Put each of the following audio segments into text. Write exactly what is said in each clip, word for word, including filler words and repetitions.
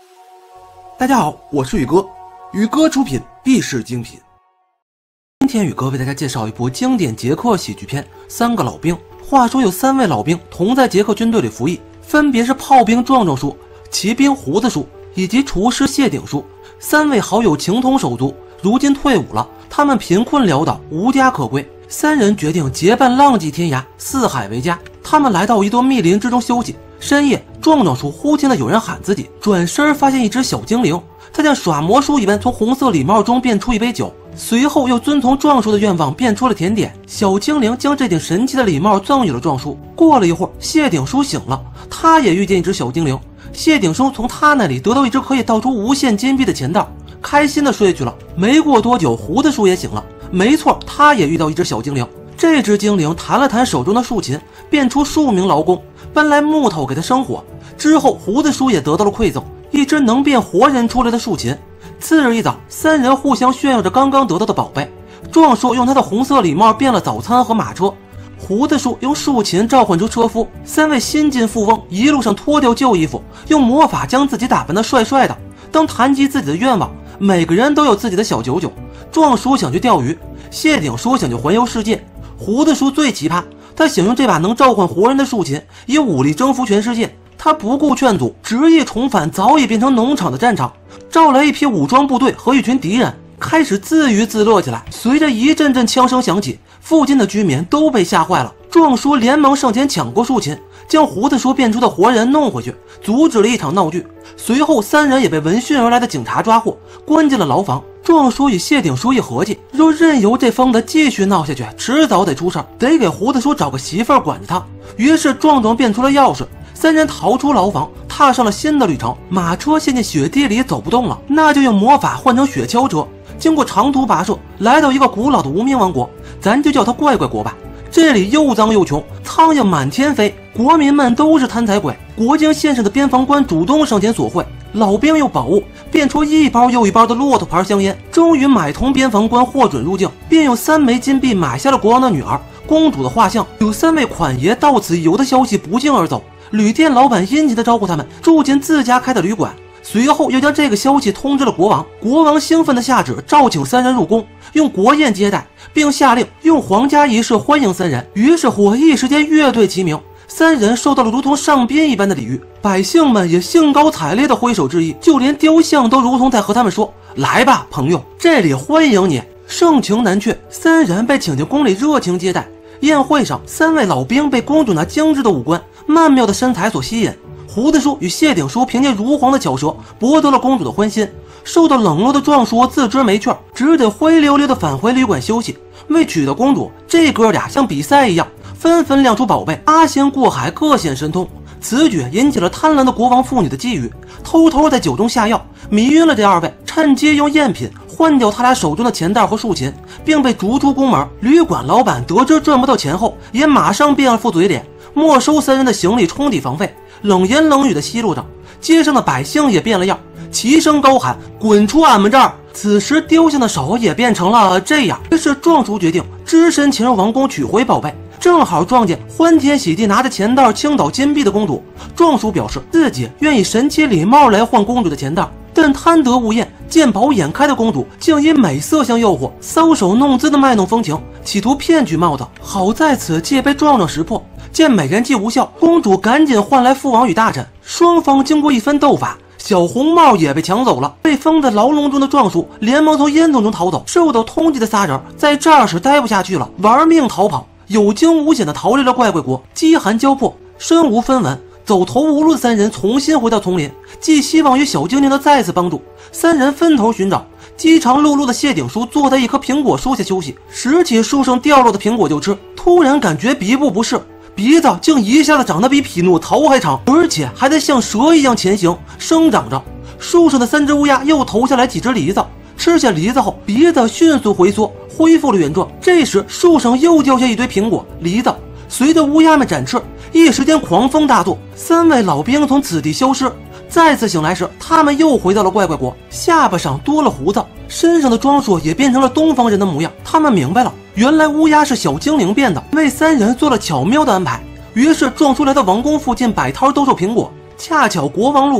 大家好，我是宇哥，宇哥出品必是精品。今天宇哥为大家介绍一部经典捷克喜剧片《三个老兵》。话说有三位老兵同在捷克军队里服役，分别是炮兵壮壮叔、骑兵胡子叔以及厨师谢顶叔。三位好友情同手足，如今退伍了，他们贫困潦倒，无家可归。三人决定结伴浪迹天涯，四海为家。他们来到一座密林之中休息。深夜，壮壮叔忽听到有人喊自己，转身发现一只小精灵，他像耍魔术一般从红色礼帽中变出一杯酒，随后又遵从壮叔的愿望变出了甜点。小精灵将这顶神奇的礼帽赠予了壮叔。过了一会儿，谢顶叔醒了，他也遇见一只小精灵。谢顶叔从他那里得到一只可以倒出无限金币的钱袋，开心的睡去了。没过多久，胡子叔也醒了，没错，他也遇到一只小精灵。这只精灵弹了弹手中的竖琴，变出数名劳工搬来木头给他生火。之后胡子叔也得到了馈赠，一只能变活人出来的竖琴。次日一早，三人互相炫耀着刚刚得到的宝贝。壮叔用他的红色礼帽变了早餐和马车，胡子叔用竖琴召唤出车夫。三位新晋富翁一路上脱掉旧衣服，用魔法将自己打扮得帅帅的。当谈及自己的愿望，每个人都有自己的小九九。壮叔想去钓鱼，谢顶叔想去环游世界，胡子叔最奇葩，他想用这把能召唤活人的竖琴以武力征服全世界。他不顾劝阻，执意重返早已变成农场的战场，召来一批武装部队和一群敌人，开始自娱自乐起来。随着一阵阵枪声响起，附近的居民都被吓坏了。壮叔连忙上前抢过竖琴，将胡子叔变出的活人弄回去，阻止了一场闹剧。随后三人也被闻讯而来的警察抓获，关进了牢房。壮叔与谢顶叔一合计，若任由这疯子继续闹下去，迟早得出事，得给胡子叔找个媳妇儿管着他。于是壮壮变出了钥匙，三人逃出牢房，踏上了新的旅程。马车陷进雪地里走不动了，那就用魔法换成雪橇车。经过长途跋涉，来到一个古老的无名王国，咱就叫它怪怪国吧。这里又脏又穷，苍蝇满天飞，国民们都是贪财鬼。国境线上的边防官主动上前索贿，老兵用宝物变出一包又一包的骆驼牌香烟，终于买通边防官获准入境，便用三枚金币买下了国王的女儿、公主的画像。有三位款爷到此一游的消息不胫而走，旅店老板殷勤地招呼他们住进自家开的旅馆，随后又将这个消息通知了国王。国王兴奋地下旨召请三人入宫，用国宴接待，并下令用皇家仪式欢迎三人。于是乎一时间乐队齐鸣，三人受到了如同上宾一般的礼遇，百姓们也兴高采烈地挥手致意，就连雕像都如同在和他们说：来吧朋友，这里欢迎你。盛情难却，三人被请进宫里热情接待。宴会上，三位老兵被公主那精致的五官、曼妙的身材所吸引。胡子叔与谢顶叔凭借如簧的巧舌博得了公主的欢心，受到冷落的壮叔自知没趣，只得灰溜溜地返回旅馆休息。为娶到公主，这哥俩像比赛一样纷纷亮出宝贝，八仙过海，各显神通。此举引起了贪婪的国王妇女的觊觎，偷偷在酒中下药，迷晕了这二位，趁机用赝品换掉他俩手中的钱袋和竖琴，并被逐出宫门。旅馆老板得知赚不到钱后，也马上变了副嘴脸，没收三人的行李充抵房费，冷言冷语的奚落着。街上的百姓也变了样，齐声高喊：滚出俺们这儿！此时雕像的手也变成了这样。于是壮叔决定只身前入王宫取回宝贝，正好撞见欢天喜地拿着钱袋倾倒金币的公主。壮叔表示自己愿以神奇礼帽来换公主的钱袋，但贪得无厌、见宝眼开的公主竟因美色相诱惑，搔首弄姿的卖弄风情，企图骗取帽子。好在此计被壮壮识破，见美人计无效，公主赶紧唤来父王与大臣，双方经过一番斗法，小红帽也被抢走了。被封在牢笼中的壮叔连忙从烟囱中逃走，受到通缉的仨人在这儿是待不下去了，玩命逃跑，有惊无险地逃离了怪怪国。饥寒交迫，身无分文，走投无路的三人重新回到丛林，寄希望于小精灵的再次帮助。三人分头寻找，饥肠辘辘的谢顶叔坐在一棵苹果树下休息，拾起树上掉落的苹果就吃，突然感觉鼻部不适，鼻子竟一下子长得比匹诺曹还长，而且还在像蛇一样前行生长着。树上的三只乌鸦又投下来几只梨子，吃下梨子后鼻子迅速回缩，恢复了原状。这时树上又掉下一堆苹果、梨子，随着乌鸦们展翅，一时间狂风大作，三位老兵从此地消失。再次醒来时，他们又回到了怪怪国，下巴上多了胡子，身上的装束也变成了东方人的模样。他们明白了，原来乌鸦是小精灵变的，为三人做了巧妙的安排。于是壮叔来到王宫附近摆摊兜售苹果，恰巧国王路过，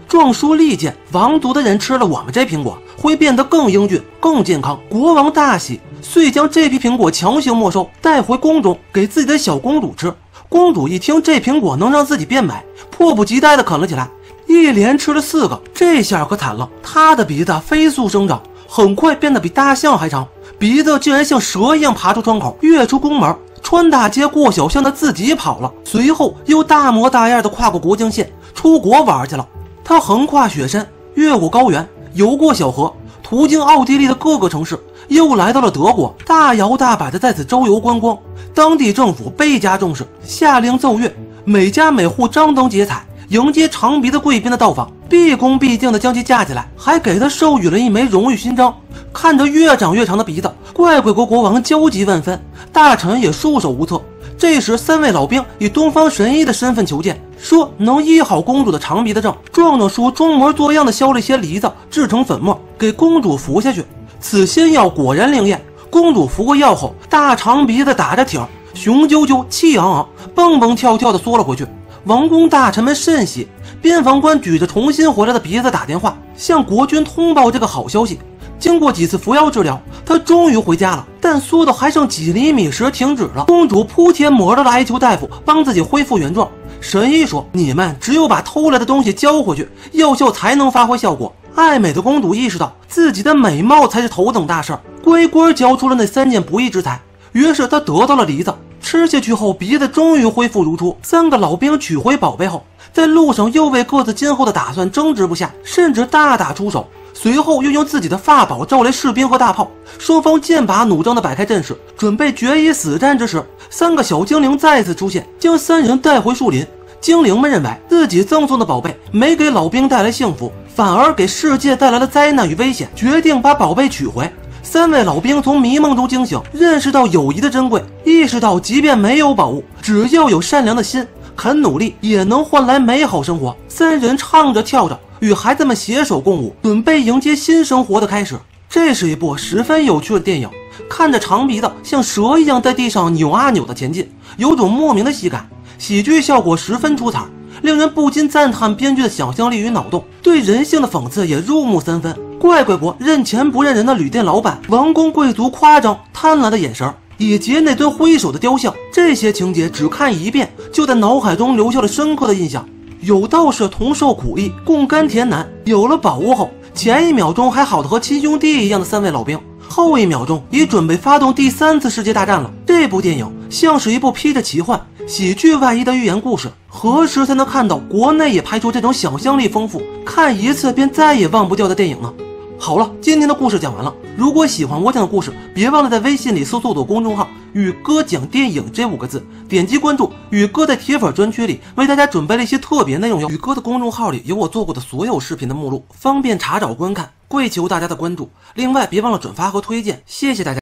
壮书力荐，王族的人吃了我们这苹果会变得更英俊、更健康。国王大喜，遂将这批苹果强行没收，带回宫中给自己的小公主吃。公主一听这苹果能让自己变美，迫不及待地啃了起来，一连吃了四个。这下可惨了，她的鼻子飞速生长，很快变得比大象还长，鼻子竟然像蛇一样爬出窗口，跃出宫门，穿大街过小巷的自己跑了。随后又大模大样的跨过国境线，出国玩去了。他横跨雪山，越过高原，游过小河，途经奥地利的各个城市，又来到了德国，大摇大摆的在此周游观光。当地政府倍加重视，下令奏乐，每家每户张灯结彩，迎接长鼻子贵宾的到访，毕恭毕敬的将其架起来，还给他授予了一枚荣誉勋章。看着越长越长的鼻子，怪贵国国王焦急万分，大臣也束手无策。这时三位老兵以东方神医的身份求见，说能医好公主的长鼻子症。壮壮叔装模作样的削了一些梨子制成粉末，给公主服下去。此仙药果然灵验，公主服过药后，大长鼻子打着挺，雄赳赳气昂昂，蹦蹦跳跳的缩了回去。王公大臣们甚喜，边防官举着重新回来的鼻子打电话向国君通报这个好消息。经过几次服药治疗，他终于回家了，但缩到还剩几厘米时停止了。公主扑天魔的哀求大夫帮自己恢复原状。神医说，你们只有把偷来的东西交回去，药效才能发挥效果。爱美的公主意识到自己的美貌才是头等大事，乖乖交出了那三件不义之财。于是她得到了梨子，吃下去后鼻子终于恢复如初。三个老兵取回宝贝后，在路上又为各自今后的打算争执不下，甚至大打出手。随后又用自己的法宝召来士兵和大炮，双方剑拔弩张地摆开阵势，准备决一死战之时，三个小精灵再次出现，将三人带回树林。精灵们认为自己赠送的宝贝没给老兵带来幸福，反而给世界带来了灾难与危险，决定把宝贝取回。三位老兵从迷梦中惊醒，认识到友谊的珍贵，意识到即便没有宝物，只要有善良的心，肯努力也能换来美好生活。三人唱着跳着，与孩子们携手共舞，准备迎接新生活的开始。这是一部十分有趣的电影，看着长鼻子像蛇一样在地上扭啊扭的前进，有种莫名的喜感，喜剧效果十分出彩，令人不禁赞叹编剧的想象力与脑洞，对人性的讽刺也入木三分。怪怪国认钱不认人的旅店老板，王公贵族夸张贪婪的眼神，以及那尊挥手的雕像，这些情节只看一遍就在脑海中留下了深刻的印象。有道是同受苦役，共甘甜难。有了宝物后，前一秒钟还好的和亲兄弟一样的三位老兵，后一秒钟已准备发动第三次世界大战了。这部电影像是一部披着奇幻喜剧外衣的寓言故事。何时才能看到国内也拍出这种想象力丰富、看一次便再也忘不掉的电影呢？好了，今天的故事讲完了。如果喜欢我讲的故事，别忘了在微信里搜索我公众号宇哥讲电影这五个字，点击关注。宇哥在铁粉专区里为大家准备了一些特别内容哟。宇哥的公众号里有我做过的所有视频的目录，方便查找观看，跪求大家的关注。另外别忘了转发和推荐，谢谢大家。